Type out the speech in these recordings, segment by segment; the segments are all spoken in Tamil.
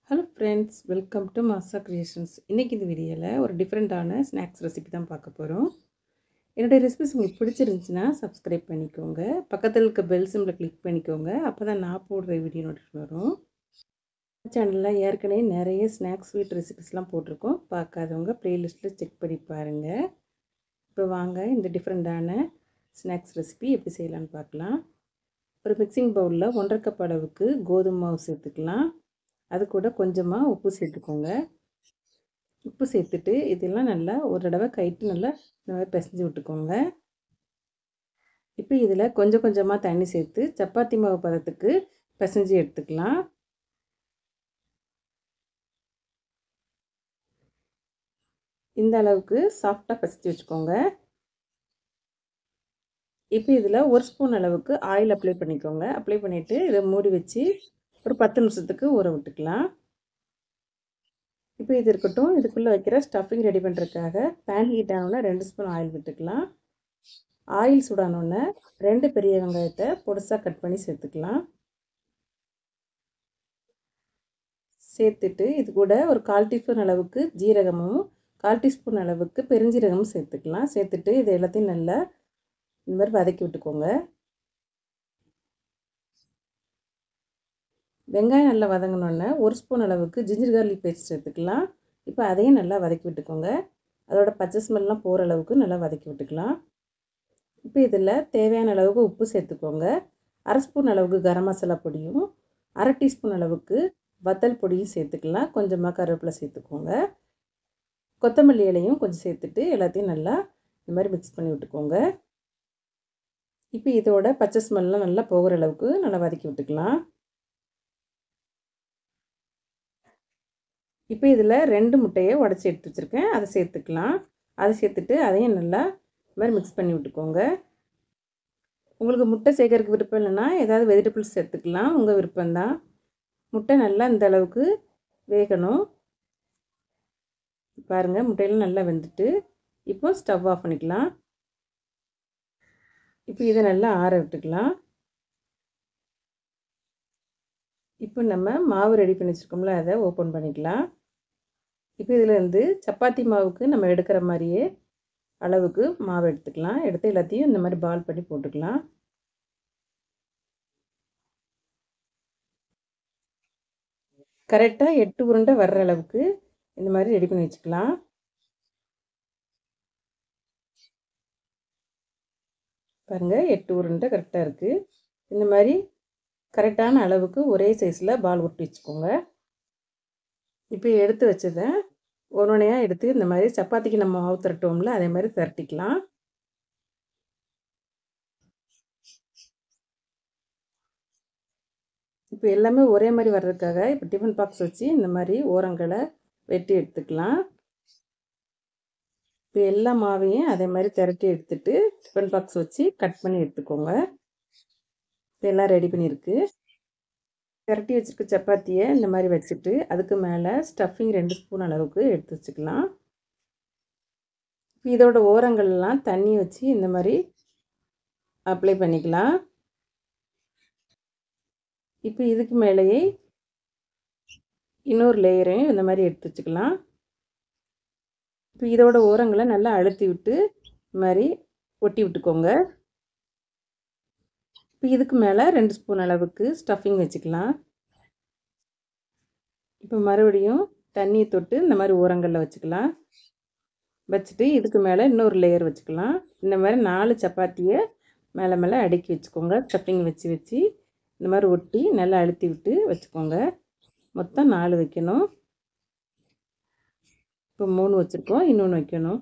Hello friends, welcome to Masa creations. இன்றைக்கி இந்த வீடியோவில் ஒரு டிஃப்ரெண்ட்டான ஸ்நாக்ஸ் ரெசிபி தான் பார்க்க போகிறோம். என்னுடைய ரெசிபிஸ் உங்களுக்கு பிடிச்சிருந்துச்சுன்னா சப்ஸ்கிரைப் பண்ணிக்கோங்க. பக்கத்தில் இருக்க பெல் சிம்பில் கிளிக் பண்ணிக்கோங்க. அப்போ தான் நான் போடுற வீடியோ நோட்டிஃபிகேஷன் வரும். சேனலில் ஏற்கனவே நிறைய ஸ்நாக்ஸ் ஸ்வீட் ரெசிபிஸ்லாம் போட்டிருக்கோம். பார்க்காதவங்க ப்ளேலிஸ்ட்டில் செக் பண்ணி பாருங்கள். இப்போ வாங்க இந்த டிஃப்ரெண்ட்டான ஸ்நாக்ஸ் ரெசிபி எப்படி செய்யலான்னு பார்க்கலாம். ஒரு மிக்சிங் பவுலில் 1.5 கப் அளவுக்கு கோதுமை மாவு சேர்த்துக்கலாம். அது கூட கொஞ்சமாக உப்பு சேர்த்துக்கோங்க. உப்பு சேர்த்துட்டு இதெல்லாம் நல்லா ஒரு தடவை கைட்டு நல்லா இந்த மாதிரி பிசைஞ்சு விட்டுக்கோங்க. இப்போ இதில் கொஞ்சம் கொஞ்சமாக தண்ணி சேர்த்து சப்பாத்தி மாவு பதத்துக்கு பிசைஞ்சு எடுத்துக்கலாம். இந்த அளவுக்கு சாஃப்டாக பிசைஞ்சு வச்சுக்கோங்க. இப்போ இதில் ஒரு ஸ்பூன் அளவுக்கு ஆயில் அப்ளை பண்ணிக்கோங்க. அப்ளை பண்ணிவிட்டு இதை மூடி வச்சு ஒரு 10 நிமிஷத்துக்கு ஊற விட்டுக்கலாம். இப்போ இது இருக்கட்டும். இதுக்குள்ளே வைக்கிற ஸ்டஃபிங் ரெடி பண்ணுறதுக்காக பேன் ஹீட் ஆனோன்னா 2 ஸ்பூன் ஆயில் விட்டுக்கலாம். ஆயில் சூடானோன்னே 2 பெரிய வெங்காயத்தை பொடிசாக கட் பண்ணி சேர்த்துக்கலாம். சேர்த்துட்டு இது கூட ஒரு 1/4 டீஸ்பூன் அளவுக்கு ஜீரகமும் 1/4 டீஸ்பூன் அளவுக்கு பெருஞ்சீரகமும் சேர்த்துக்கலாம். சேர்த்துட்டு இது எல்லாத்தையும் நல்லா இந்த மாதிரி வதக்கி விட்டுக்கோங்க. வெங்காயம் நல்லா வதங்கினோன்னே ஒரு ஸ்பூன் அளவுக்கு ஜிஞ்சர் கார்லிக் பேஸ்ட் சேர்த்துக்கலாம். இப்போ அதையும் நல்லா வதக்கி விட்டுக்கோங்க. அதோட பச்சை ஸ்மெல்லாம் போகிற அளவுக்கு நல்லா வதக்கி விட்டுக்கலாம். இப்போ இதில் தேவையான அளவுக்கு உப்பு சேர்த்துக்கோங்க. 1/2 ஸ்பூன் அளவுக்கு கரம் மசாலா பொடியும் 1/2 டீஸ்பூன் அளவுக்கு வத்தல் பொடியும் சேர்த்துக்கலாம். கொஞ்சமாக கருவேப்பிலை சேர்த்துக்கோங்க. கொத்தமல்லி இலையும் கொஞ்சம் சேர்த்துட்டு எல்லாத்தையும் நல்லா இந்த மாதிரி மிக்ஸ் பண்ணி விட்டுக்கோங்க. இப்போ இதோட பச்சை ஸ்மெல்லாம் நல்லா போகிற அளவுக்கு நல்லா வதக்கி விட்டுக்கலாம். இப்போ இதில் 2 முட்டையை உடச்சி எடுத்து வச்சுருக்கேன். அதை சேர்த்துக்கலாம். அதை சேர்த்துட்டு அதையும் நல்லா இந்த மாதிரி மிக்ஸ் பண்ணி விட்டுக்கோங்க. உங்களுக்கு முட்டை சேர்க்கறதுக்கு விருப்பம் இல்லைன்னா ஏதாவது வெஜிடபிள்ஸ் சேர்த்துக்கலாம். உங்கள் விருப்பம்தான். முட்டை நல்லா இந்த அளவுக்கு வேகணும். பாருங்கள், முட்டையெல்லாம் நல்லா வெந்துட்டு இப்போ ஸ்டவ் ஆஃப் பண்ணிக்கலாம். இப்போ இதை நல்லா ஆற விட்டுக்கலாம். இப்போ நம்ம மாவு ரெடி பண்ணி வச்சுருக்கோம்ல, அதை ஓப்பன் பண்ணிக்கலாம். இப்போ இதில் வந்து சப்பாத்தி மாவுக்கு நம்ம எடுக்கிற மாதிரியே அளவுக்கு மாவு எடுத்துக்கலாம். எடுத்து எல்லாத்தையும் இந்த மாதிரி பால் பண்ணி போட்டுக்கலாம். கரெக்டாக 8 உருண்டை வர்ற அளவுக்கு இந்த மாதிரி ரெடி பண்ணி வச்சுக்கலாம். பாருங்கள், 8 உருண்டை கரெக்டாக இருக்குது. இந்த மாதிரி கரெக்டான அளவுக்கு ஒரே சைஸில் பால் உருட்டி வச்சுக்கோங்க. இப்போ எடுத்து வச்சதை ஒரு உருண்டையாக எடுத்து இந்த மாதிரி சப்பாத்திக்கு நம்ம மாவு திரட்டுவோம்ல, அதே மாதிரி திரட்டிக்கலாம். இப்போ எல்லாமே ஒரே மாதிரி வர்றதுக்காக இப்போ டிஃபன் பாக்ஸ் வச்சு இந்த மாதிரி ஓரங்களை வெட்டி எடுத்துக்கலாம். இப்போ எல்லா மாவையும் அதே மாதிரி திரட்டி எடுத்துட்டு டிஃபன் பாக்ஸ் வச்சு கட் பண்ணி எடுத்துக்கோங்க. இப்போ எல்லாம் ரெடி பண்ணியிருக்கு. திரட்டி வச்சுருக்க சப்பாத்தியை இந்த மாதிரி வச்சுட்டு அதுக்கு மேலே ஸ்டஃபிங் 2 ஸ்பூன் அளவுக்கு எடுத்து வச்சுக்கலாம். இப்போ இதோட ஓரங்கள்லாம் தண்ணி வச்சு இந்த மாதிரி அப்ளை பண்ணிக்கலாம். இப்போ இதுக்கு மேலேயே இன்னொரு லேயரையும் இந்த மாதிரி எடுத்து வச்சுக்கலாம். இப்போ இதோட ஓரங்களை நல்லா அழுத்தி விட்டு இந்த மாதிரி ஒட்டி விட்டுக்கோங்க. இப்போ இதுக்கு மேலே 2 ஸ்பூன் அளவுக்கு ஸ்டஃபிங் வச்சுக்கலாம். இப்போ மறுபடியும் தண்ணியை தொட்டு இந்த மாதிரி ஓரங்களில் வச்சுக்கலாம். வச்சுட்டு இதுக்கு மேலே இன்னொரு லேயர் வச்சுக்கலாம். இந்த மாதிரி 4 சப்பாத்தியை மேலே மேலே அடுக்கி வச்சுக்கோங்க. ஸ்டஃபிங் வச்சு வச்சு இந்த மாதிரி ஒட்டி நல்லா அழுத்தி விட்டு வச்சுக்கோங்க. மொத்தம் 4 வைக்கணும். இப்போ 3 வச்சுருக்கோம், இன்னொன்று வைக்கணும்.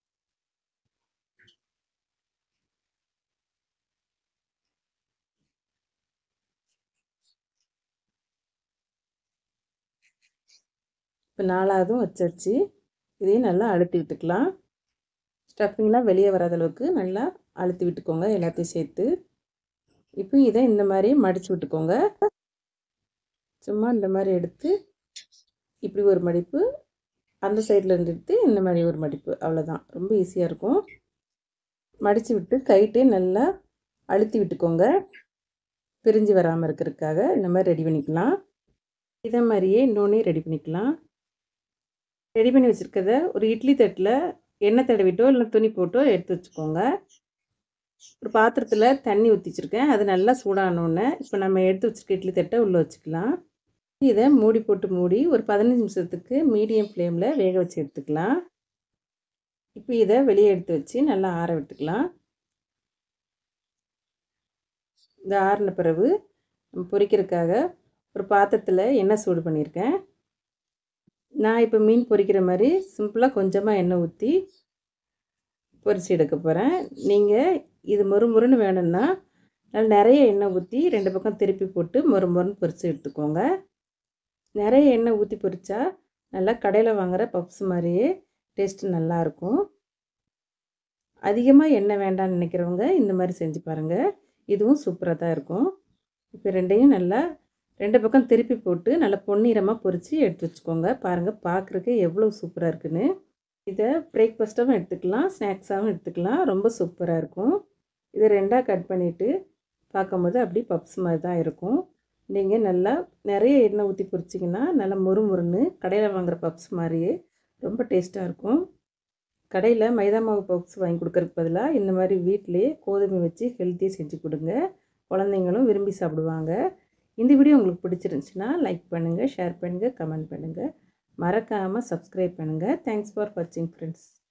இப்போ 4வதும் வச்சாச்சு. இதையும் நல்லா அழுத்தி விட்டுக்கலாம். ஸ்டஃபிங்லாம் வெளியே வராத அளவுக்கு நல்லா அழுத்தி விட்டுக்கோங்க எல்லாத்தையும் சேர்த்து. இப்போ இதை இந்த மாதிரி மடித்து விட்டுக்கோங்க. சும்மா இந்த மாதிரி எடுத்து இப்படி ஒரு மடிப்பு, அந்த சைடில் இருந்து எடுத்து இந்த மாதிரி ஒரு மடிப்பு, அவ்வளோதான். ரொம்ப ஈஸியாக இருக்கும். மடித்து விட்டு கைட்டே நல்லா அழுத்தி விட்டுக்கோங்க. பிரிஞ்சு வராமல் இருக்கிறதுக்காக இந்த மாதிரி ரெடி பண்ணிக்கலாம். இதே மாதிரியே இன்னொன்றையும் ரெடி பண்ணிக்கலாம். ரெடி பண்ணி வச்சுருக்கத ஒரு இட்லி தட்டில் எண்ணெய் தடவிட்டோ இல்லை துணி போட்டோ எடுத்து வச்சுக்கோங்க. ஒரு பாத்திரத்தில் தண்ணி ஊற்றி வச்சுருக்கேன். அது நல்லா சூடானோடனே இப்போ நம்ம எடுத்து வச்சுருக்க இட்லி தட்டை உள்ளே வச்சுக்கலாம். இதை மூடி போட்டு மூடி ஒரு 15 நிமிஷத்துக்கு மீடியம் ஃப்ளேமில் வேக வச்சு எடுத்துக்கலாம். இப்போ இதை வெளியே எடுத்து வச்சு நல்லா ஆற விட்டுக்கலாம். இந்த ஆறின பிறகு நம்ம பொரிக்கிறதுக்காக ஒரு பாத்திரத்தில் எண்ணெய் சூடு பண்ணியிருக்கேன். நான் இப்போ மீன் பொரிக்கிற மாதிரி சிம்பிளாக கொஞ்சமாக எண்ணெய் ஊற்றி பொரித்து எடுக்க போகிறேன். நீங்கள் இது மொறுமொறுன்னு வேணும்னா நல்லா நிறைய எண்ணெய் ஊற்றி 2 பக்கம் திருப்பி போட்டு மொறுமொறுன்னு பொரித்து எடுத்துக்கோங்க. நிறைய எண்ணெய் ஊற்றி பொரித்தா நல்லா கடையில் வாங்குகிற பப்ஸ் மாதிரியே டேஸ்ட்டு நல்லாயிருக்கும். அதிகமாக எண்ணெய் வேண்டாம்னு நினைக்கிறவங்க இந்த மாதிரி செஞ்சு பாருங்கள். இதுவும் சூப்பராக தான் இருக்கும். இப்போ ரெண்டையும் நல்லா 2 பக்கம் திருப்பி போட்டு நல்லா பொன்னிறமாக பொரித்து எடுத்து வச்சுக்கோங்க. பாருங்கள் பார்க்குறக்கு எவ்வளோ சூப்பராக இருக்குன்னு. இதை பிரேக்ஃபாஸ்ட்டாகவும் எடுத்துக்கலாம், ஸ்நாக்ஸாகவும் எடுத்துக்கலாம். ரொம்ப சூப்பராக இருக்கும். இதை 2ஆக கட் பண்ணிவிட்டு பார்க்கும்போது அப்படி பப்ஸ் மாதிரி தான் இருக்கும். நீங்கள் நல்லா நிறைய எண்ணெய் ஊற்றி பொரிச்சிங்கன்னா நல்லா மொறுமொறுன்னு கடையில் வாங்குகிற பப்ஸ் மாதிரியே ரொம்ப டேஸ்ட்டாக இருக்கும். கடையில் மைதா மாவு பப்ஸ் வாங்கி கொடுக்கறதுக்கு பதிலாக இந்த மாதிரி வீட்டிலேயே கோதுமை வச்சு ஹெல்த்தியாக செஞ்சு கொடுங்க. குழந்தைங்களும் விரும்பி சாப்பிடுவாங்க. இந்த வீடியோ உங்களுக்கு பிடிச்சிருந்துச்சுன்னா லைக் பண்ணுங்கள், ஷேர் பண்ணுங்கள், கமெண்ட் பண்ணுங்கள். மறக்காமல் சப்ஸ்கிரைப் பண்ணுங்கள். தேங்க்ஸ் ஃபார் வாட்சிங் ஃப்ரெண்ட்ஸ்.